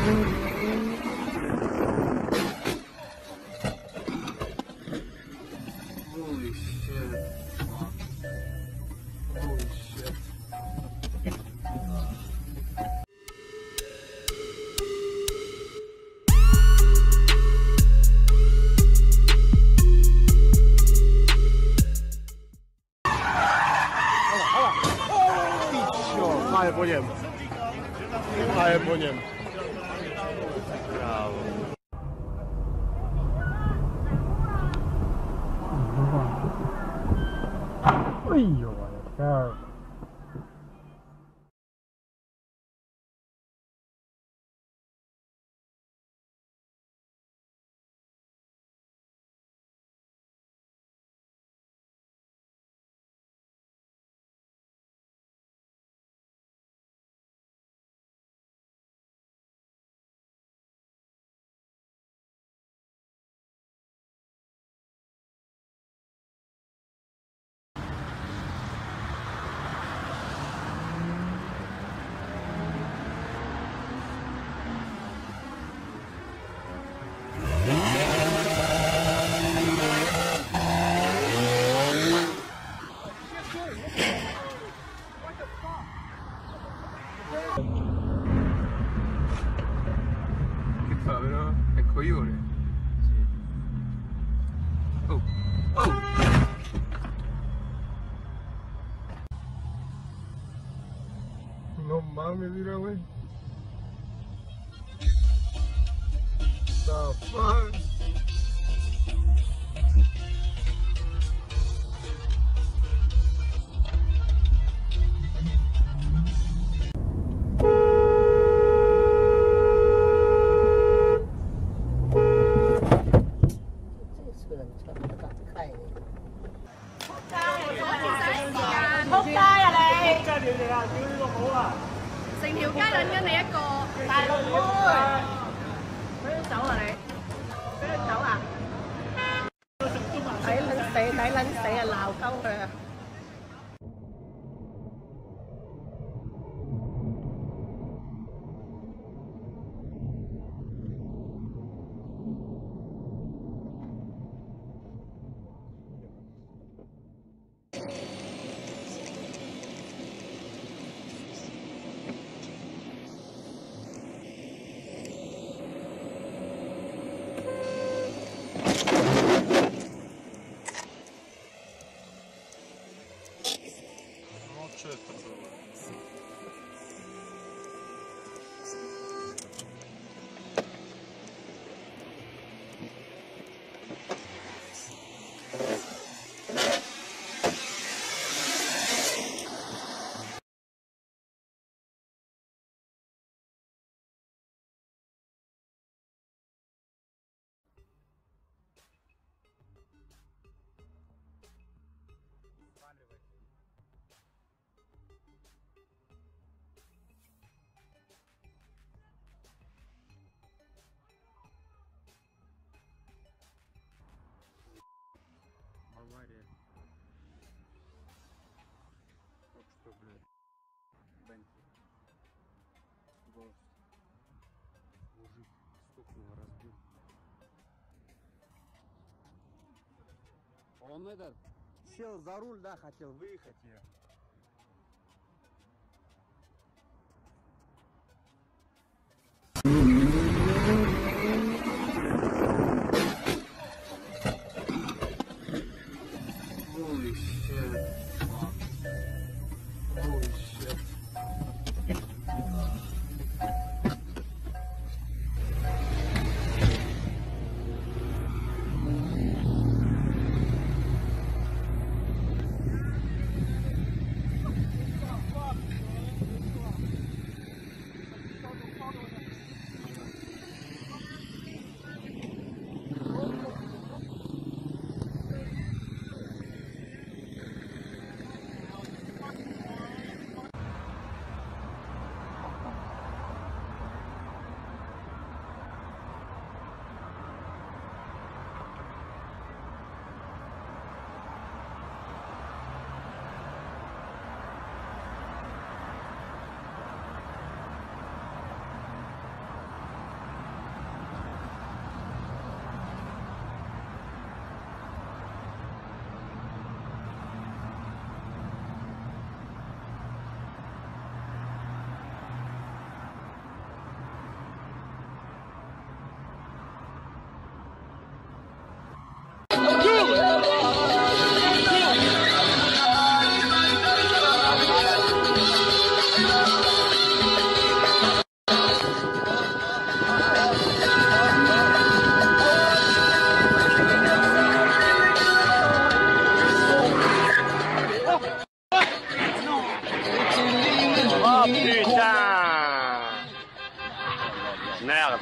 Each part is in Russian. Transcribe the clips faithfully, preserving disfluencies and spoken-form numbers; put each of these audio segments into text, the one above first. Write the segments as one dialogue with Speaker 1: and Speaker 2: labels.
Speaker 1: Holy shit. Holy shit.
Speaker 2: Maje po niem. Maje po niem. Brawo. Oj, oj,
Speaker 1: Che fa però? È coglione. Oh, oh!
Speaker 2: No mames, mira, güey. The fuck?
Speaker 3: 成條街撚緊你一個大陸妹，俾你走啊你，俾你走啊！睇撚死睇撚死啊！鬧鳩佢啊！
Speaker 2: Что это было?
Speaker 1: Авария. Так что, блядь. Бенти. Гост. Мужик стукнул, разбил. Он этот сел за руль, да, хотел выехать я. Holy shit. Holy shit.
Speaker 2: Merde.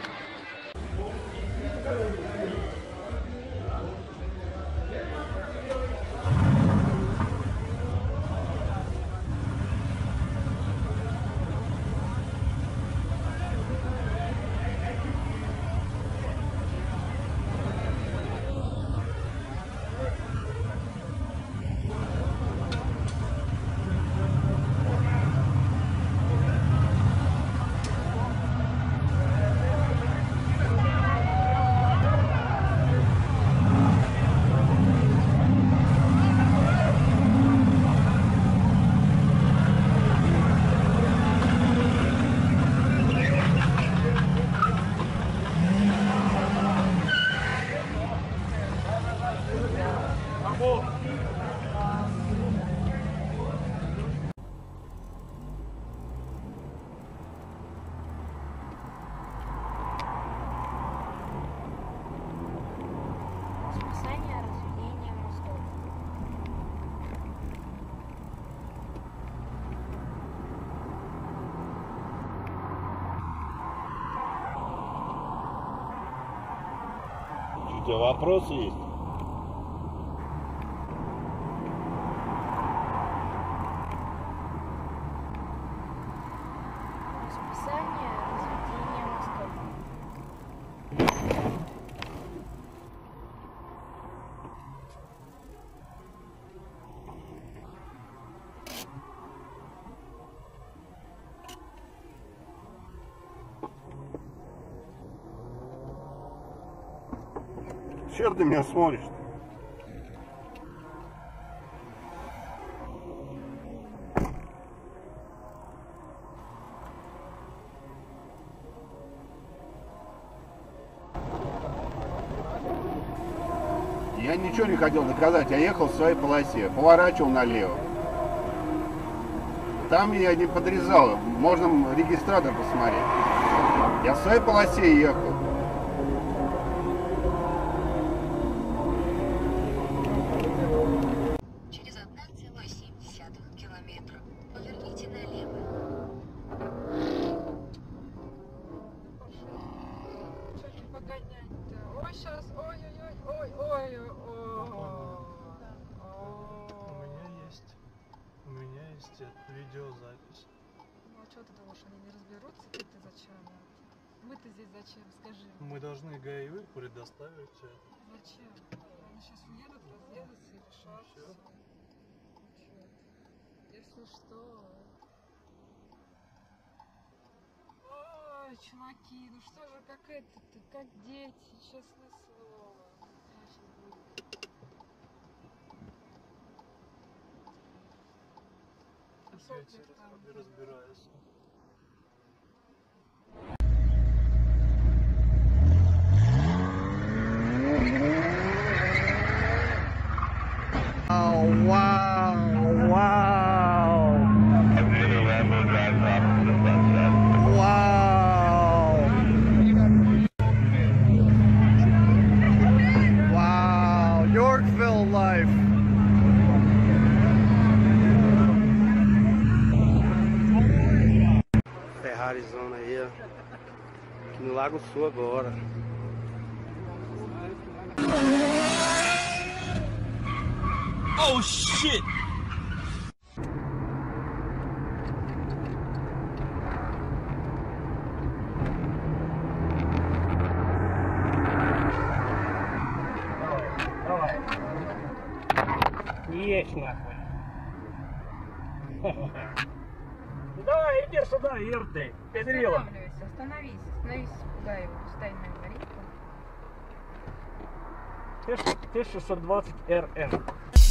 Speaker 3: Расписание разведения мостов.
Speaker 2: У тебя вопросы есть?
Speaker 3: Расписание разведения мостов.
Speaker 2: Чё ты меня смотришь? Я ничего не хотел доказать, я ехал в своей полосе, поворачивал налево. Там меня не подрезало, можно регистратор посмотреть. Я в своей полосе ехал.
Speaker 4: Через одна целая семь десятых километра поверните налево.
Speaker 5: Что ж погонять-то? Ой, сейчас, ой-ой-ой, ой-ой-ой.
Speaker 6: У меня есть, у меня есть э, видеозапись.
Speaker 5: Ну а что ты думаешь, они не разберутся? Ты зачем? Мы-то здесь зачем? Скажи.
Speaker 6: Мы должны ГАИ предоставить это.
Speaker 5: Зачем? Они сейчас уедут, разъедутся и решат.
Speaker 6: Всё.
Speaker 5: Всё. Если что. Ой, чуваки, ну что же, как это-то, как дети, честное слово. Я сейчас буду. А
Speaker 6: Я
Speaker 5: сколько
Speaker 6: тебе
Speaker 5: их там?
Speaker 6: раз- разбираюсь.
Speaker 1: Вау, вау, вау. Вау. Вау, Yorkville life. Ferrarizona aí, ó. Aqui no Lago Sul agora.
Speaker 2: Oh shit!
Speaker 1: Есть нахуй. Давай, иди сюда, Ирты. Педрила.
Speaker 3: Останавливайся, остановись, остановись, куда его, стань на инвалидку.
Speaker 1: тысяча шестьсот двадцать эр эм.